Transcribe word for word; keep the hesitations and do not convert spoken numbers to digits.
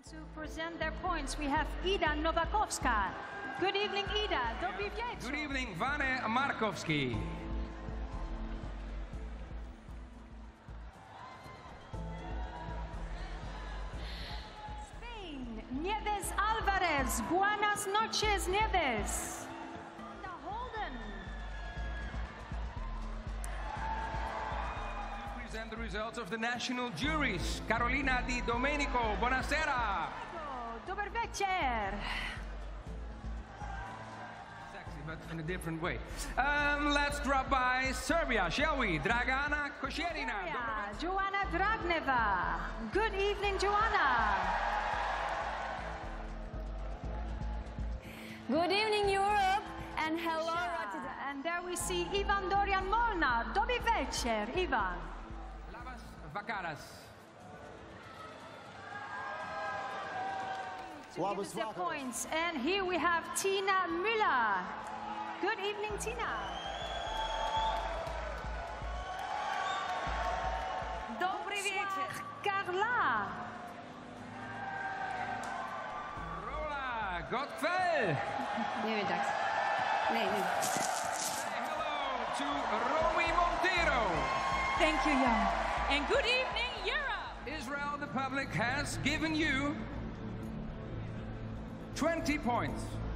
To present their points, we have Ida Novakovska. Good evening, Ida. Dobry wieczór. Good evening, Vane Markovski. Spain, Nieves Alvarez. Buenas noches, Nieves. Holden. Present the results of the national juries. Carolina Di Domenico, buonasera. Dobry wieczór. Sexy, but in a different way. Um, let's drop by Serbia, shall we? Dragana Košerina. Joanna Dragneva. Good evening, Joanna. Good evening, Europe, and hello, Rotterdam. And there we see Ivan Dorian Molnar. Dobry wieczór, Ivan. Lavas Vakaras. To give us their points. And here we have Tina Müller. Good evening, Tina. Dobry wieczór. Carla. Rola Gottfeld. Nie wiem, tak. Nie, nie. Say hello to Romy Montero. Thank you, Jan. And good evening, Europe. Israel, the public has given you twenty points.